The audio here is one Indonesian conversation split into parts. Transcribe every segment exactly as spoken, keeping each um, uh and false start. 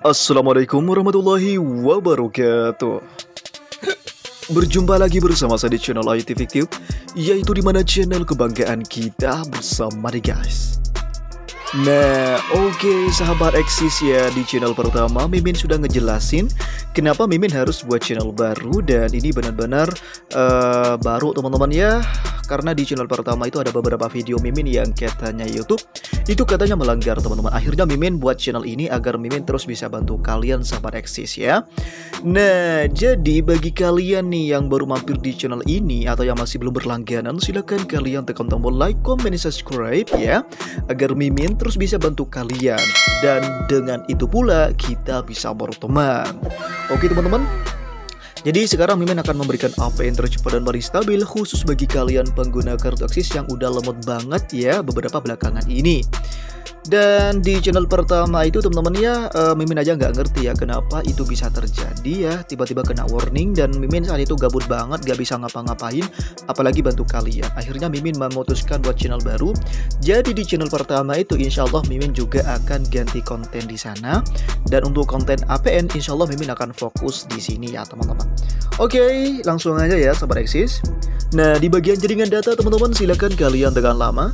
Assalamualaikum warahmatullahi wabarakatuh. Berjumpa lagi bersama saya di channel I T Fiktif, yaitu dimana channel kebanggaan kita bersama nih guys. Nah oke okay, sahabat eksis ya, di channel pertama Mimin sudah ngejelasin kenapa Mimin harus buat channel baru. Dan ini benar-benar uh, baru teman-teman ya, karena di channel pertama itu ada beberapa video Mimin yang katanya YouTube itu katanya melanggar teman-teman. Akhirnya Mimin buat channel ini agar Mimin terus bisa bantu kalian sahabat eksis ya. Nah jadi bagi kalian nih yang baru mampir di channel ini atau yang masih belum berlangganan, silahkan kalian tekan tombol like, comment, subscribe ya, agar Mimin terus bisa bantu kalian. Dan dengan itu pula kita bisa berteman. Oke teman-teman, jadi sekarang Mimin akan memberikan A P N tercepat dan paling stabil khusus bagi kalian pengguna kartu eksis yang udah lemot banget ya beberapa belakangan ini. Dan di channel pertama itu teman-teman ya, uh, Mimin aja nggak ngerti ya kenapa itu bisa terjadi ya, tiba-tiba kena warning. Dan Mimin saat itu gabut banget, gak bisa ngapa-ngapain apalagi bantu kalian. Akhirnya Mimin memutuskan buat channel baru. Jadi di channel pertama itu insya Allah Mimin juga akan ganti konten di sana. Dan untuk konten A P N insya Allah Mimin akan fokus di sini ya teman-teman. Oke langsung aja ya sahabat eksis. Nah di bagian jaringan data teman-teman silakan kalian tekan lama.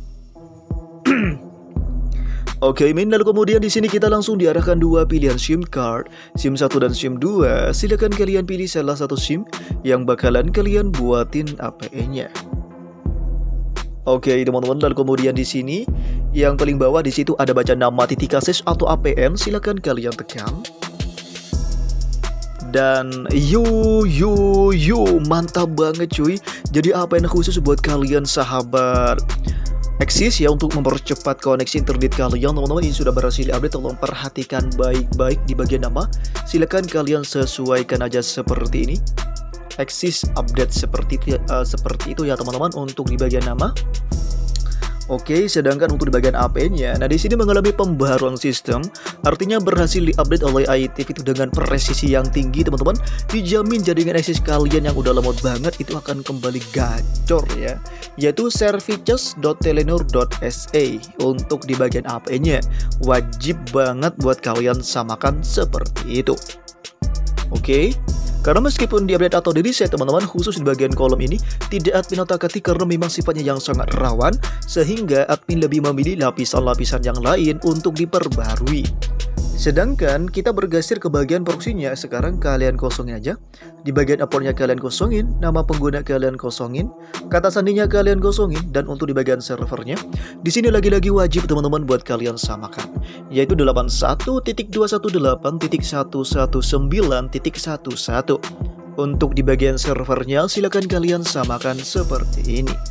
Oke, Min, lalu kemudian di sini kita langsung diarahkan dua pilihan SIM card, SIM satu dan SIM dua. Silakan kalian pilih salah satu SIM yang bakalan kalian buatin A P N-nya. Oke, teman-teman, lalu kemudian di sini yang paling bawah di situ ada baca nama titik akses atau A P N, silakan kalian tekan. Dan yo yo yo, mantap banget cuy. Jadi A P N khusus buat kalian sahabat eksis ya, untuk mempercepat koneksi internet kalian teman-teman. Ini sudah berhasil update, tolong perhatikan baik-baik di bagian nama. Silakan kalian sesuaikan aja seperti ini, eksis update seperti uh, seperti itu ya teman-teman untuk di bagian nama. Oke, sedangkan untuk di bagian A P N-nya, nah di sini mengalami pembaruan sistem, artinya berhasil diupdate oleh I T Fiktif dengan presisi yang tinggi teman-teman. Dijamin jaringan eksis kalian yang udah lemot banget itu akan kembali gacor ya, yaitu services dot telenor dot s a. Untuk di bagian A P N-nya wajib banget buat kalian samakan seperti itu. Oke, karena meskipun di-update atau di-reset teman-teman, khusus di bagian kolom ini tidak admin otak-atik karena memang sifatnya yang sangat rawan, sehingga admin lebih memilih lapisan-lapisan yang lain untuk diperbarui. Sedangkan kita bergeser ke bagian proksinya, sekarang kalian kosongin aja. Di bagian uploadnya kalian kosongin, nama pengguna kalian kosongin, kata sandinya kalian kosongin, dan untuk di bagian servernya, di sini lagi-lagi wajib teman-teman buat kalian samakan, yaitu delapan puluh satu titik dua satu delapan titik satu satu sembilan titik satu satu. Untuk di bagian servernya silakan kalian samakan seperti ini.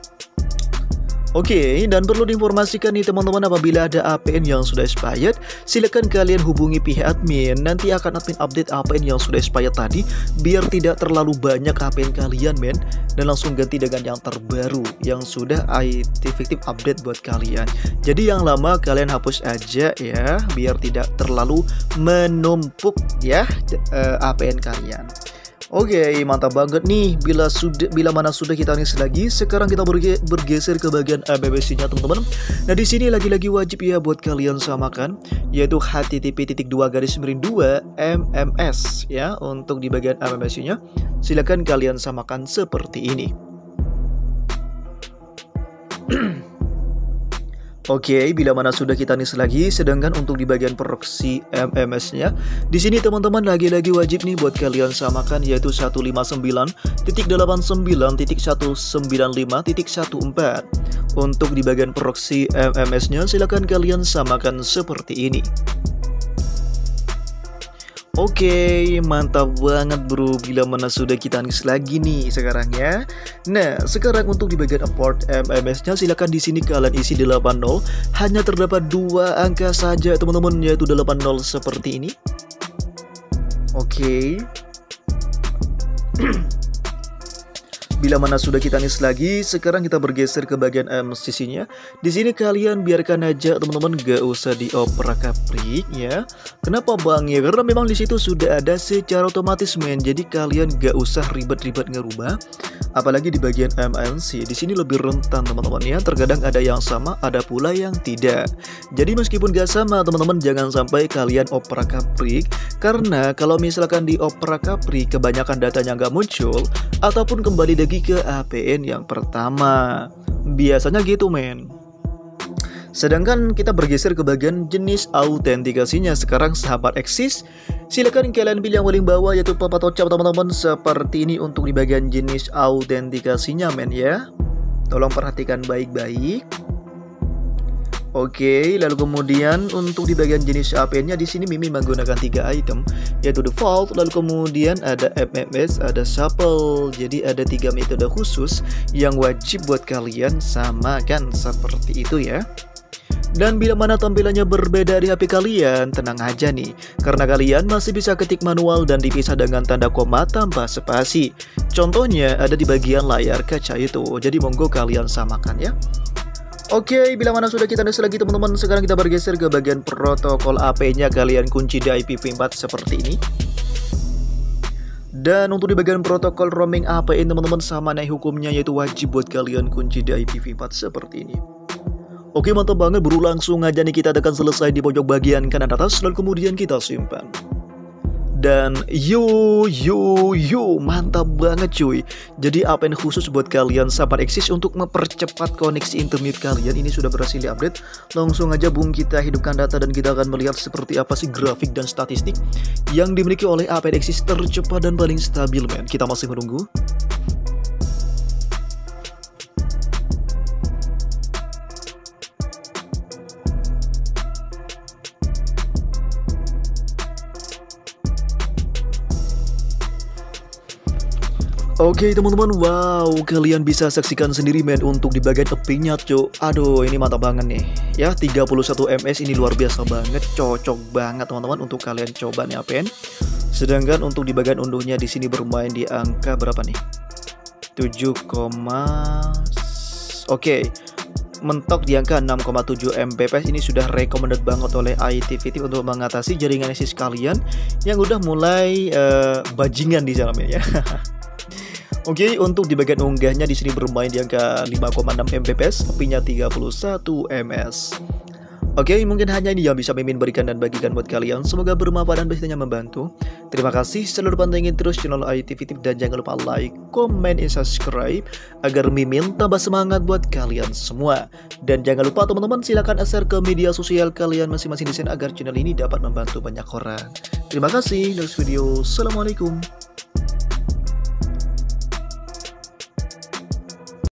Oke, dan perlu diinformasikan nih teman-teman, apabila ada A P N yang sudah expired, silakan kalian hubungi pihak admin. Nanti akan admin update A P N yang sudah expired tadi, biar tidak terlalu banyak A P N kalian men, dan langsung ganti dengan yang terbaru yang sudah I T Fiktif update buat kalian. Jadi yang lama kalian hapus aja ya, biar tidak terlalu menumpuk ya A P N kalian. Oke, mantap banget nih. Bila sudah, bila mana sudah kita nih lagi. Sekarang kita berge bergeser ke bagian M M S-nya teman-teman. Nah di sini lagi-lagi wajib ya buat kalian samakan, yaitu H T T P titik dua garis miring dua M M S ya. Untuk di bagian M M S-nya silakan kalian samakan seperti ini. Oke, bila mana sudah kita nis lagi. Sedangkan untuk di bagian proxy M M S-nya, di sini teman-teman lagi-lagi wajib nih buat kalian samakan, yaitu seratus lima puluh sembilan titik delapan puluh sembilan titik seratus sembilan puluh lima titik empat belas. Untuk di bagian proxy M M S-nya silakan kalian samakan seperti ini. Oke, mantap banget bro. Bila mana sudah kita nis lagi nih sekarang ya. Nah, sekarang untuk di bagian import M M S-nya silakan di sini kalian isi delapan nol. Hanya terdapat dua angka saja teman-teman, yaitu delapan nol seperti ini. Oke. bila mana sudah kita nis lagi, sekarang kita bergeser ke bagian M C C-nya. Di sini kalian biarkan aja teman-teman, gak usah dioprak-aprik ya. Kenapa bang ya? Karena memang di situ sudah ada secara otomatis men. Jadi kalian gak usah ribet-ribet ngerubah. Apalagi di bagian M N C, di sini lebih rentan teman-teman ya. Terkadang ada yang sama, ada pula yang tidak. Jadi meskipun gak sama teman-teman, jangan sampai kalian oprak-aprik. Karena kalau misalkan dioprak-aprik, kebanyakan datanya nggak muncul ataupun kembali lagi ke A P N yang pertama. Biasanya gitu men. Sedangkan kita bergeser ke bagian jenis autentikasinya. Sekarang sahabat eksis, silakan kalian pilih yang paling bawah yaitu Papa Tocap teman-teman. Seperti ini untuk di bagian jenis autentikasinya men ya. Tolong perhatikan baik-baik. Oke, lalu kemudian untuk di bagian jenis A P N-nya di sini Mimin menggunakan tiga item, yaitu default, lalu kemudian ada M M S, ada shuffle. Jadi ada tiga metode khusus yang wajib buat kalian samakan seperti itu ya. Dan bila mana tampilannya berbeda di H P kalian, tenang aja nih, karena kalian masih bisa ketik manual dan dipisah dengan tanda koma tanpa spasi. Contohnya ada di bagian layar kaca itu, jadi monggo kalian samakan ya. Oke, bila mana sudah kita nis lagi teman-teman, sekarang kita bergeser ke bagian protokol A P-nya. Kalian kunci di I P v empat seperti ini. Dan untuk di bagian protokol roaming A P N teman-teman, sama naik hukumnya, yaitu wajib buat kalian kunci di I P v empat seperti ini. Oke, mantap banget bro, langsung aja nih kita tekan selesai di pojok bagian kanan atas, lalu kemudian kita simpan. Dan yo yo yo mantap banget cuy. Jadi A P N khusus buat kalian sahabat eksis untuk mempercepat koneksi internet kalian ini sudah berhasil diupdate. Langsung aja bung kita hidupkan data dan kita akan melihat seperti apa sih grafik dan statistik yang dimiliki oleh A P N eksis tercepat dan paling stabil men. Kita masih menunggu. Oke teman-teman, wow, kalian bisa saksikan sendiri men untuk di bagian epingnya cuk. Aduh, ini mantap banget nih. Ya, tiga puluh satu M S ini luar biasa banget, cocok banget teman-teman untuk kalian coba nih A P N. Sedangkan untuk di bagian unduhnya di sini bermain di angka berapa nih? tujuh, Oke. Mentok di angka enam koma tujuh Mbps. Ini sudah recommended banget oleh I T V T untuk mengatasi jaringan eksis kalian yang udah mulai uh, bajingan di sana ya. Oke, okay, untuk di bagian unggahnya di sini bermain di angka lima koma enam Mbps, kopinya tiga puluh satu M S. Oke, okay, mungkin hanya ini yang bisa Mimin berikan dan bagikan buat kalian. Semoga bermanfaat dan pastinya membantu. Terima kasih, selalu pantengin terus channel I T V T dan jangan lupa like, comment, dan subscribe agar Mimin tambah semangat buat kalian semua. Dan jangan lupa teman-teman silakan share ke media sosial kalian masing-masing di sana agar channel ini dapat membantu banyak orang. Terima kasih, next video. Assalamualaikum.